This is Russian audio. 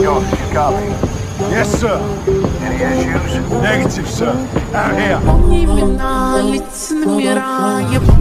Josh, you copy? Yes, sir. Any issues? Negative, sir. Out here. Имена лиц номера.